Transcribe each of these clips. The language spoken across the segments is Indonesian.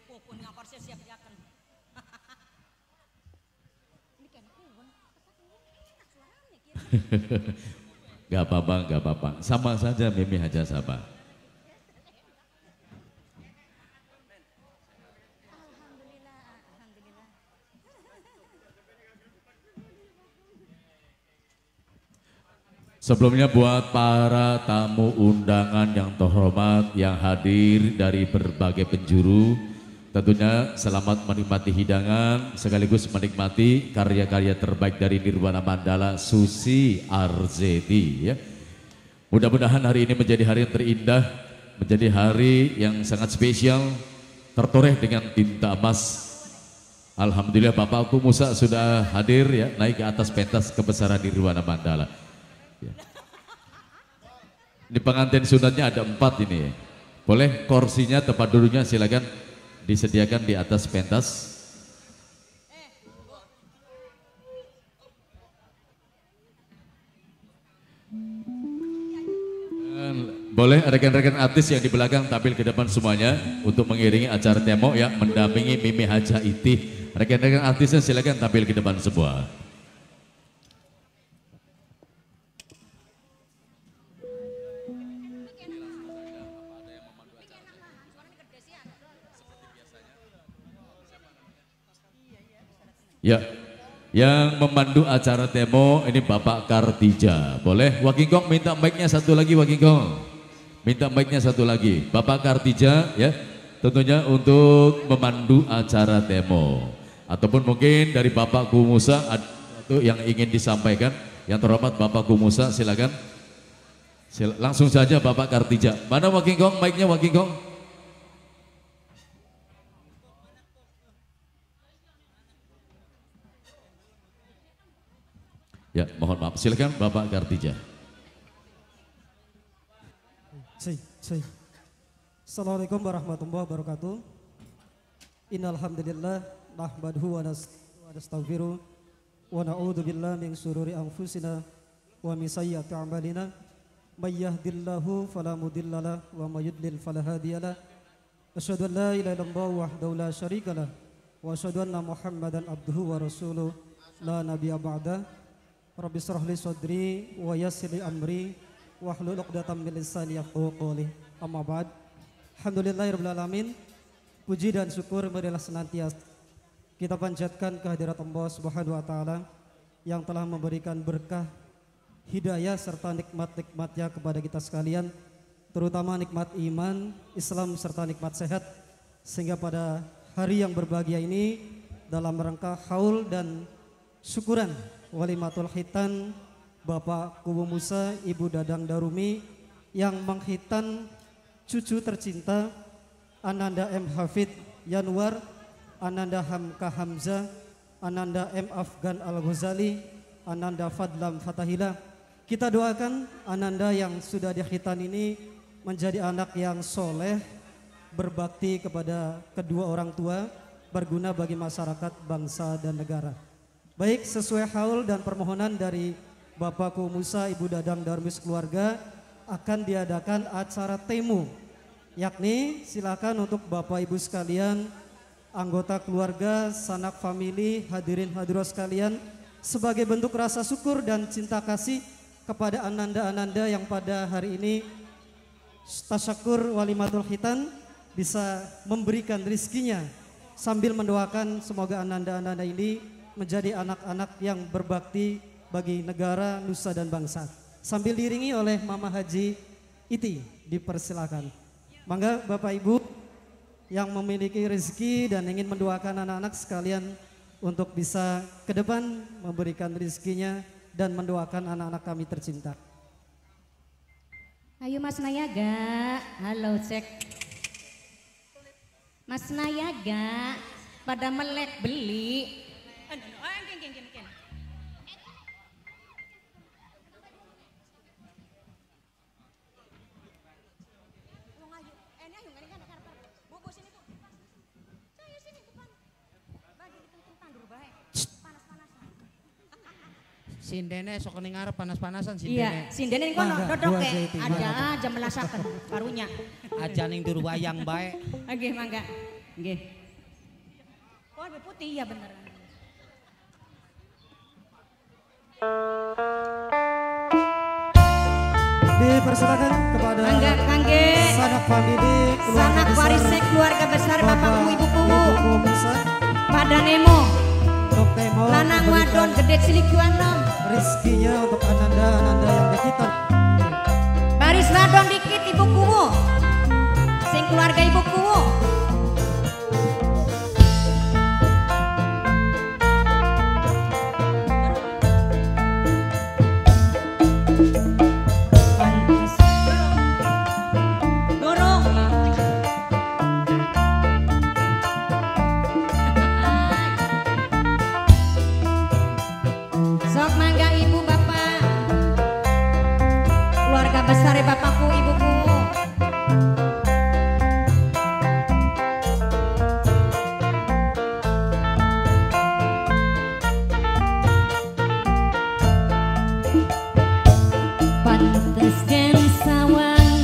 pupun ngapar siap yakan. Ini kan pun suaranya kira. Gak apa-apa, gak apa-apa. Sama saja Mimi Haja Sabah. Sebelumnya buat para tamu undangan yang terhormat yang hadir dari berbagai penjuru, tentunya selamat menikmati hidangan sekaligus menikmati karya-karya terbaik dari Nirwana Mandala Susi Arzeti ya. Mudah-mudahan hari ini menjadi hari yang terindah, menjadi hari yang sangat spesial, tertoreh dengan tinta emas. Alhamdulillah Bapakku Musa sudah hadir ya, naik ke atas pentas kebesaran Nirwana Mandala. Ya. Ini pengantin sunatnya ada 4 ini. Boleh kursinya tempat duduknya silakan disediakan di atas pentas. Boleh rekan-rekan artis yang di belakang tampil ke depan semuanya untuk mengiringi acara temo ya, mendampingi Mimi Haja Itih. Rekan-rekan artisnya silakan tampil ke depan semua. Ya, yang memandu acara temo ini Bapak Kartija. Boleh Wakingkong minta mic-nya satu lagi Wakingkong. Minta mic-nya satu lagi. Bapak Kartija ya, tentunya untuk memandu acara temo. Ataupun mungkin dari Bapak Kumusa atau yang ingin disampaikan. Yang terhormat Bapak Kumusa silakan. Langsung saja Bapak Kartija. Mana Wakingkong mic-nya Wakingkong? Ya, mohon maaf. Silakan Bapak Kartija. Assalamualaikum warahmatullahi wabarakatuh. Innal hamdalillah nahmaduhu wa nastaghfiruh wa na'udzu billahi min shururi anfusina wa min sayyiati a'malina. May yahdihillahu fala mudhillalah wa may yudlil fala hadiyalah. Asyhadu an la ilaha illallah wahdahu la syarikalah wa asyhadu anna Muhammadan abduhu wa rasuluh la nabiyya ba'da. Rabbi shrah li sadri wa yassir li amri wahlul 'uqdatam min lisani yafqahu qawli. Amma ba'd. Alhamdulillahirabbil alamin. Puji dan syukur marilah senantiasa kita panjatkan kehadirat Allah Subhanahu wa taala yang telah memberikan berkah, hidayah serta nikmat-nikmatnya kepada kita sekalian, terutama nikmat iman, Islam serta nikmat sehat, sehingga pada hari yang berbahagia ini dalam rangka haul dan syukuran Walimatul Khitan Bapak Kubu Musa, Ibu Dadang Darumi yang menghitan cucu tercinta Ananda M. Hafid Yanwar, Ananda Hamka Hamzah, Ananda M. Afgan Al-Ghazali, Ananda Fadlam Fatahila. Kita doakan Ananda yang sudah dikhitan ini menjadi anak yang soleh, berbakti kepada kedua orang tua, berguna bagi masyarakat, bangsa dan negara. Baik, sesuai haul dan permohonan dari Bapakku Musa, Ibu Dadang Darmis keluarga, akan diadakan acara temu, yakni silakan untuk Bapak Ibu sekalian, anggota keluarga, sanak famili, hadirin hadirat sekalian, sebagai bentuk rasa syukur dan cinta kasih kepada ananda-ananda yang pada hari ini tasyakur walimatul khitan bisa memberikan rizkinya sambil mendoakan semoga ananda-ananda ini menjadi anak-anak yang berbakti bagi negara, nusa dan bangsa. Sambil diiringi oleh Mama Haji Iti, dipersilakan. Mangga Bapak Ibu yang memiliki rezeki dan ingin mendoakan anak-anak sekalian untuk bisa ke depan memberikan rezekinya dan mendoakan anak-anak kami tercinta. Ayo Mas Nayaga, halo cek. Mas Nayaga, pada melek beli. Sindene sok ning ngarep panas-panasan sindene. Iya, sindene ning kono dodoke ada aja melasaken karunya. Aja ning dur wayang bae. Nggih, mangga. Nggih. Oh, lebih putih ya beneran. Dipersilakan kepada Mangga kangge sanak famili sanak warisnya keluarga besar bapakku ibuku Ibu Musa, pada Nemo untuk Temo lanang wadon gede cilik juanom rizkinya untuk Ananda yang dikitan. baris wadon dikit ibuku sing keluarga ibuku besar bapakku ibuku pantes gen sawang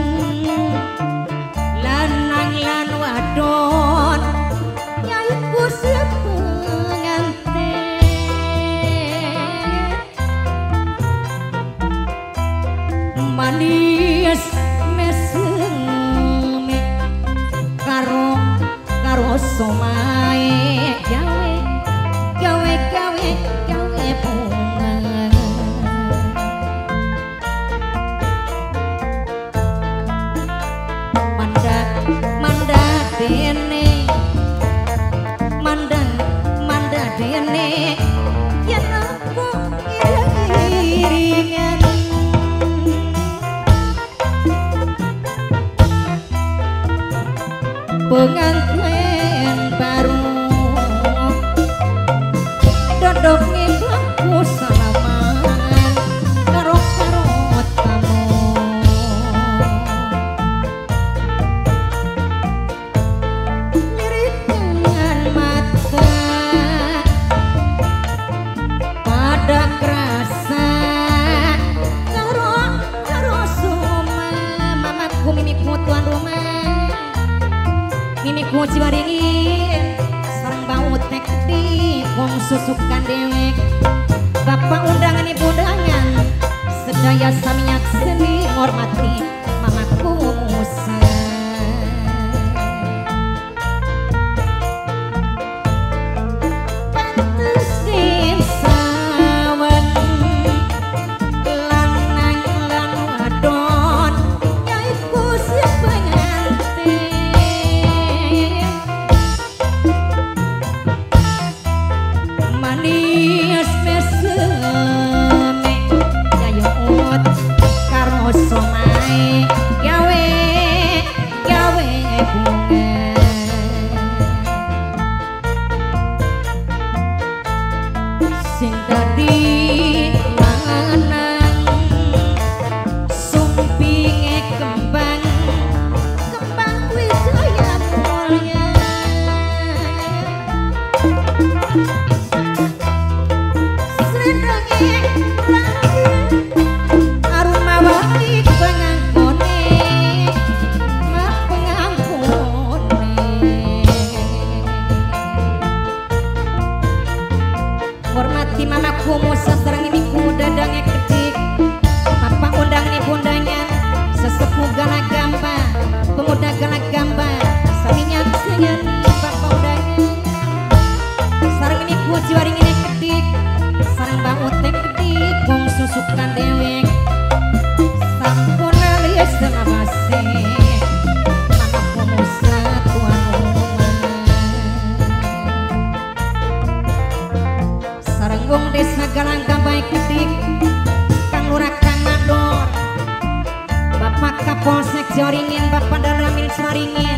lanang lan wadon yaiku sepengantin manis meseme karo somae gawe bunga manda dene manda dene yen aku iringan pengantin baru dodok ngibangku salaman karo tamu nyirit dengan mata pada kerasa karo suma mamaku mimiku tuan rumah mimiku ciwaringin sareng baut nek di wong susukan dewek bapak undangan ibu undangan sedaya samiak seni hormati mamaku Musa pantes dim sawan lanang lan wadon yaiku sepengantin manis meseme yayut karo somae gawe bunga sing dadi lanang sumpinge kembang wisaya mulya aroma wangi pengangkone hormati mamaku Musa sareng imiku dadange kedik papa undang ibu undangan sesepuh galagamba pemuda galagamba saminyak senyani papa undangan sareng imiku jiwaringine kedik sareng baut nek kedik wong susukan dewek sampun alis selawase mamaku Musa tuan rumah sareng wong desa galagamba kedik kang lurah kang mandor bapak kapolsek Jaringin bapak Dalamil Saringin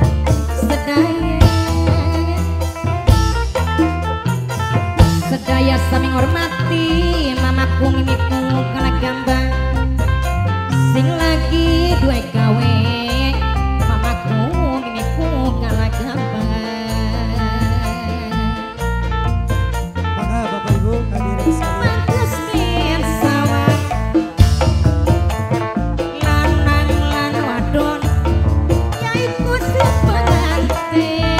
sedaya sami hormati mamaku mimiku kalagamba sing lagi duwe gawe mamaku mimiku kalagamba Maka Bapak Ibu hadirin sekalian mantes yen sawah lanang lan wadon yaiku sepengantin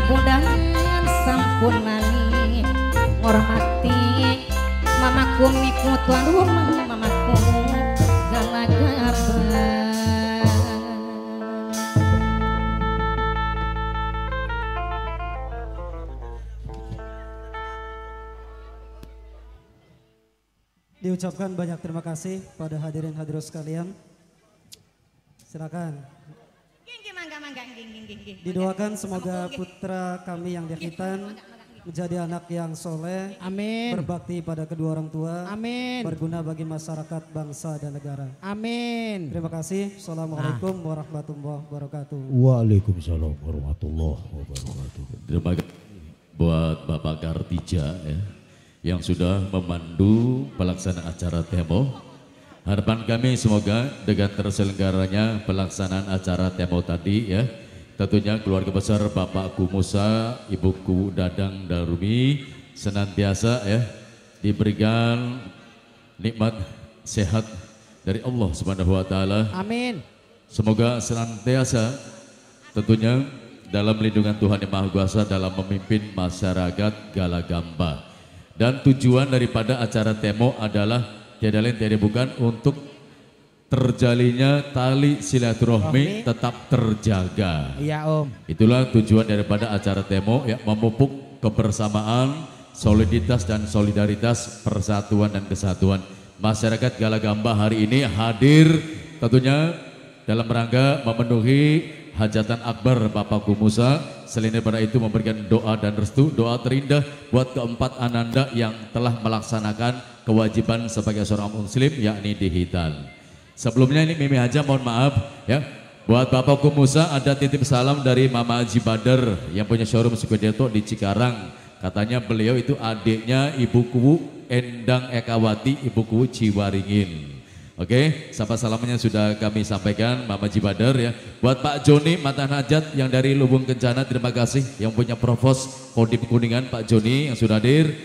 budangan sampun lali ngormati mamaku miku tuan rumah mamaku galagaba. Diucapkan banyak terima kasih pada hadirin hadirat sekalian. Silakan. Didoakan semoga putra kami yang diahitan menjadi anak yang soleh, Amin. berbakti pada kedua orang tua, Amin. berguna bagi masyarakat, bangsa dan negara. Amin. Terima kasih. Assalamualaikum warahmatullahi wabarakatuh. Waalaikumsalam warahmatullahi wabarakatuh. Terima kasih buat Bapak Kartija ya, yang sudah memandu pelaksanaan acara Temo. Harapan kami semoga dengan terselenggaranya pelaksanaan acara Temo tadi ya, tentunya keluarga besar Bapakku Musa, Ibuku Dadang Darumi senantiasa ya diberikan nikmat sehat dari Allah Subhanahu wa taala. Amin. Semoga senantiasa tentunya dalam lindungan Tuhan Yang Maha Kuasa dalam memimpin masyarakat Galagamba. Dan tujuan daripada acara Temo adalah tiada lain tiada bukan untuk terjalinnya tali silaturahmi tetap terjaga. Iya Om. Itulah tujuan daripada acara Temo ya, memupuk kebersamaan, soliditas dan solidaritas, persatuan dan kesatuan. Masyarakat Galagamba hari ini hadir tentunya dalam rangka memenuhi hajatan akbar Bapakku Musa. Selain daripada itu memberikan doa dan restu, doa terindah buat keempat ananda yang telah melaksanakan kewajiban sebagai seorang muslim yakni dihitan. Sebelumnya ini Mimi Haja mohon maaf ya, buat Bapakku Musa ada titip salam dari Mama Haji Badar yang punya showroom Sukodeto di Cikarang. Katanya beliau itu adiknya Ibuku Endang Ekawati, Ibuku Ciwaringin. Oke, sapa salamnya sudah kami sampaikan Mama Haji Badar ya. Buat Pak Joni Matan Hajat yang dari Lubung Kencana, terima kasih. Yang punya Provos Kodim Kuningan Pak Joni yang sudah hadir.